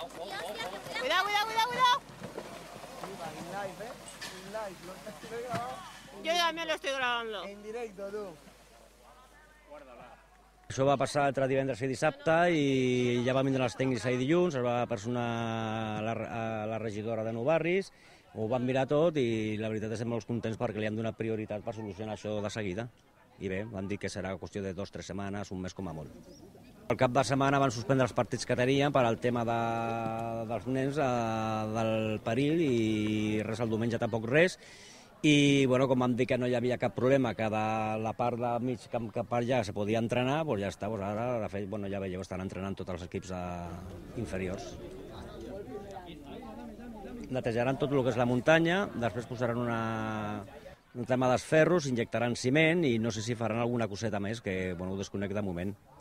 Cuidado, cuidado, cuidado, cuidado. In live, In live, lo estoy grabando. Yo también lo estoy grabando. En directo, tú. Això va passar entre divendres i dissabte i ja van vindre els tècnics ahir dilluns, es va personar a la regidora de Nou Barris, ho van mirar tot i la veritat estem molt contents perquè li han donat prioritat per solucionar això de seguida. I bé, van dir que serà qüestió de 2 o 3 setmanes, un mes com a molt. Al cap de setmana van suspendre els partits que tenien per al tema dels nens del perill i res, el diumenge tampoc res. I bueno, com vam dir que no hi havia cap problema, que de la part de mig cap per allà se podia entrenar, doncs ja està, ara de fet, ja veieu, estan entrenant tots els equips inferiors. Netejaran tot el que és la muntanya, després posaran un tema dels ferros, injectaran ciment i no sé si faran alguna coseta més, que ho desconec de moment.